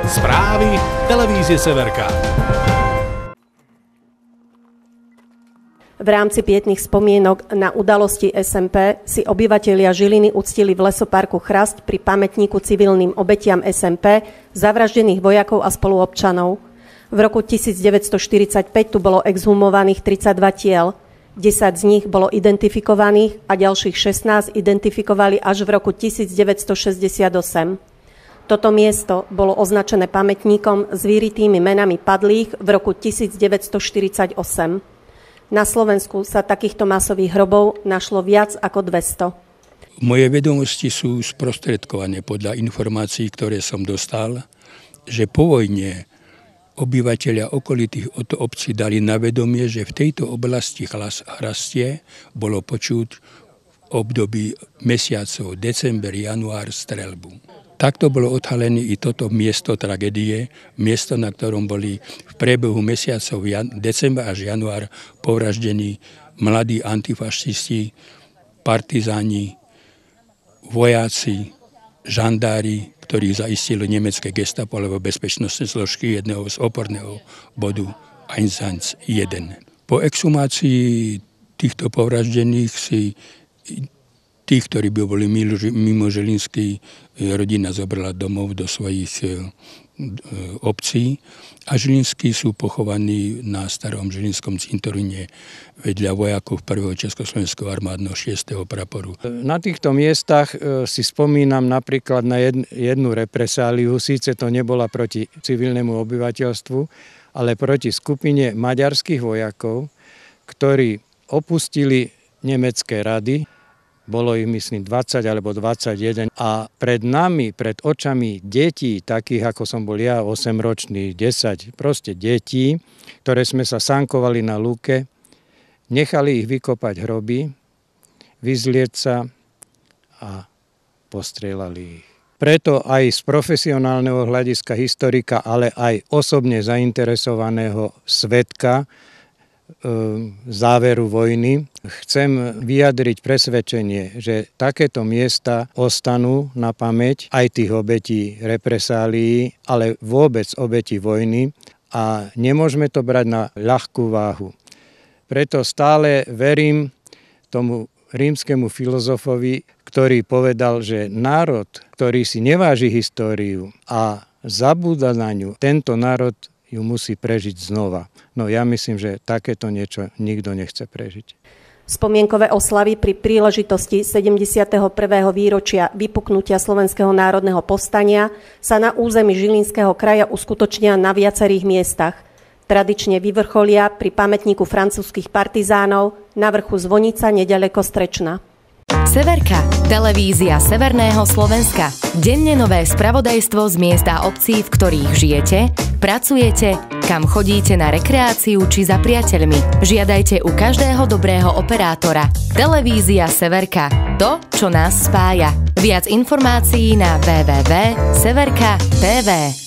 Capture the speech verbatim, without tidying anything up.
Správy televízie Severka. V rámci pietných spomienok na udalosti es em pé si obyvatelia Žiliny uctili v lesoparku Chrast pri pamätníku civilným obetiam es em pé zavraždených vojakov a spoluobčanov. V roku devätnásťstoštyridsaťpäť tu bolo exhumovaných tridsaťdva tiel. desať z nich bolo identifikovaných a ďalších šestnásť identifikovali až v roku devätnásťstošesťdesiatosem. Toto miesto bolo označené pamätníkom s vyritými menami padlých v roku devätnásťstoštyridsaťosem. Na Slovensku sa takýchto masových hrobov našlo viac ako dvesto. Moje vedomosti sú sprostredkované podľa informácií, ktoré som dostal, že po vojne obyvateľia okolitých obcí dali na vedomie, že v tejto oblasti Chrastie bolo počuť v období mesiacov december, január streľbu. Takto bolo odhalené i toto miesto tragédie, miesto, na ktorom boli v priebehu mesiacov december až január povraždení mladí antifašisti, partizáni, vojaci, žandári, ktorých zaistilo nemecké gestapo alebo bezpečnostné zložky jedného z oporného bodu Einsatz jeden. Po exhumácii týchto povraždených si tí, ktorí by boli mimo Žilinský, rodina zobrala domov do svojich obcí a Žilinskí sú pochovaní na starom žilinskom cintoríne vedľa vojakov prvého Československého armádneho šiesteho praporu. Na týchto miestach si spomínam napríklad na jednu represáliu, síce to nebola proti civilnému obyvateľstvu, ale proti skupine maďarských vojakov, ktorí opustili nemecké rady. Bolo ich, myslím, dvadsať alebo dvadsaťjeden. A pred nami, pred očami detí, takých ako som bol ja, osemročný, desať, proste detí, ktoré sme sa sankovali na lúke, nechali ich vykopať hroby, vyzlieť sa a postrieľali ich. Preto aj z profesionálneho hľadiska historika, ale aj osobne zainteresovaného svedka záveru vojny, chcem vyjadriť presvedčenie, že takéto miesta ostanú na pamäť aj tých obetí represálií, ale vôbec obetí vojny a nemôžeme to brať na ľahkú váhu. Preto stále verím tomu rímskemu filozofovi, ktorý povedal, že národ, ktorý si neváži históriu a zabúda na ňu, tento národ ju musí prežiť znova. No ja myslím, že takéto niečo nikto nechce prežiť. Spomienkové oslavy pri príležitosti sedemdesiateho prvého výročia vypuknutia Slovenského národného povstania sa na území Žilinského kraja uskutočnia na viacerých miestach. Tradične vyvrcholia pri pamätníku francúzskych partizánov na vrchu Zvonica neďaleko Strečna. Severka, televízia Severného Slovenska. Denne nové spravodajstvo z miesta a obcí, v ktorých žijete, pracujete, kam chodíte na rekreáciu či za priateľmi. Žiadajte u každého dobrého operátora. Televízia Severka. To, čo nás spája. Viac informácií na w w w bodka severka bodka t v.